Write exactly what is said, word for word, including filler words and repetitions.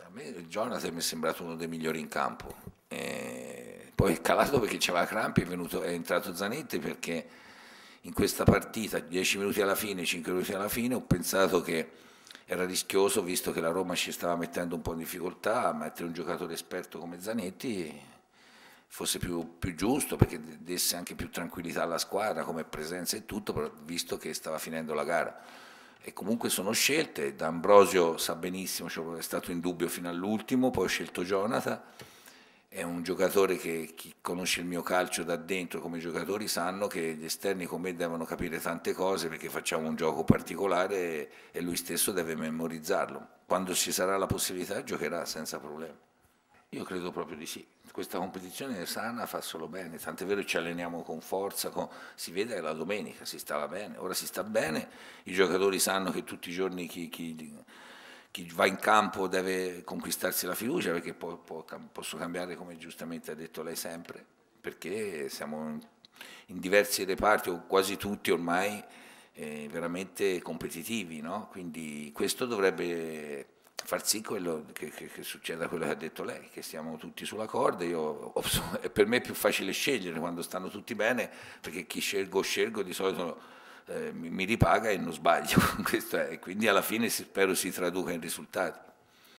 A me Jonathan mi è sembrato uno dei migliori in campo. E poi è calato perché c'aveva crampi, è, venuto, è entrato Zanetti perché in questa partita, dieci minuti alla fine, cinque minuti alla fine, ho pensato che era rischioso, visto che la Roma ci stava mettendo un po' in difficoltà, a mettere un giocatore esperto come Zanetti fosse più, più giusto perché desse anche più tranquillità alla squadra come presenza e tutto, però visto che stava finendo la gara. E comunque sono scelte, D'Ambrosio sa benissimo, cioè è stato in dubbio fino all'ultimo, poi ho scelto Jonathan, è un giocatore che chi conosce il mio calcio da dentro come giocatori sanno che gli esterni come me devono capire tante cose perché facciamo un gioco particolare e, e lui stesso deve memorizzarlo. Quando ci sarà la possibilità giocherà senza problemi. Io credo proprio di sì. Questa competizione sana fa solo bene, tant'è vero che ci alleniamo con forza, con- si vede che la domenica si stava bene, ora si sta bene, i giocatori sanno che tutti i giorni chi, chi- chi va in campo deve conquistarsi la fiducia perché può- può cam- posso cambiare come giustamente ha detto lei sempre, perché siamo in, in diversi reparti o quasi tutti ormai eh, veramente competitivi, no? Quindi questo dovrebbe far sì quello che, che, che succeda quello che ha detto lei, che stiamo tutti sulla corda, io, ho- e per me è più facile scegliere quando stanno tutti bene, perché chi scelgo scelgo di solito eh, mi, mi ripaga e non sbaglio, questo è, quindi alla fine si- spero si traduca in risultati.